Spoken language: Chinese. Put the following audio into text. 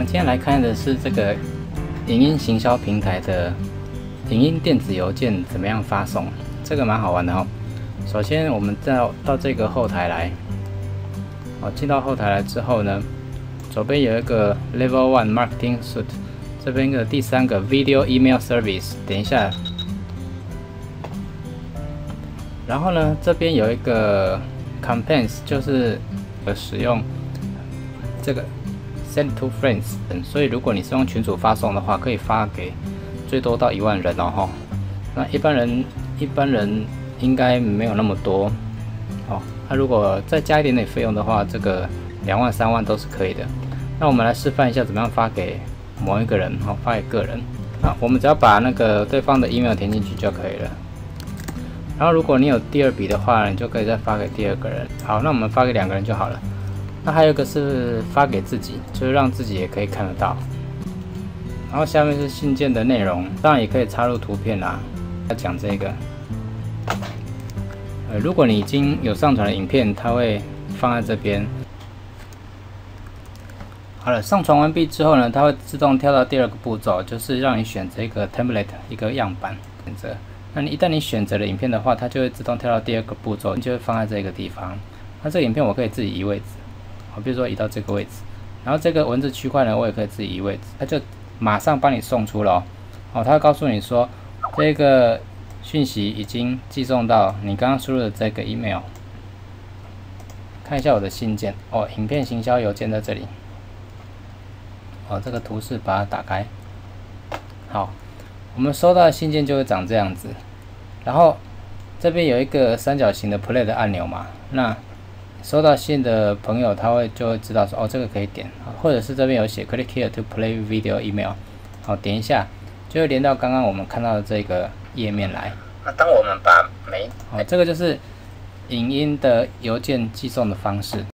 们今天来看的是这个影音行销平台的影音电子邮件怎么样发送，这个蛮好玩的哦。首先我们到这个后台来，进到后台来之后呢，左边有一个 Level 1 Marketing Suite， 这边的第3个 Video Email Service， 点一下。然后呢，这边有一个 Campaigns， 就是使用这个 Send to Friends， 所以如果你是用群组发送的话，可以发给最多到1万人哦。那一般人应该没有那么多哦。那如果再加一点点费用的话，这个2万3万都是可以的。那我们来示范一下怎么样发给某一个人，发给个人。那我们只要把那个对方的 email 填进去就可以了。然后如果你有第2笔的话，你就可以再发给第2个人。好，那我们发给2个人就好了。那还有一个是发给自己，就是让自己也可以看得到。然后下面是信件的内容，当然也可以插入图片啦。要讲这个，如果你已经有上传的影片，它会放在这边。好了，上传完毕之后呢，它会自动跳到第2个步骤，就是让你选择一个 template 一个样板选择。那一旦你选择了影片的话，它就会自动跳到第2个步骤，就会放在这个地方。那这个影片我可以自己移位置，比如说移到这个位置，然后这个文字区块呢，我也可以自己移位置，它就马上帮你送出了它会告诉你说这个讯息已经寄送到你刚刚输入的这个 email。看一下我的信件影片行销邮件在这里。这个图示把它打开。好，我们收到的信件就会长这样子。然后这边有一个三角形的 play 的按钮嘛，那收到信的朋友他就会知道说这个可以点，或者是这边有写 click here to play video email， 好，点一下就会连到刚刚我们看到的这个页面来。那当我们把这个就是影音的邮件寄送的方式。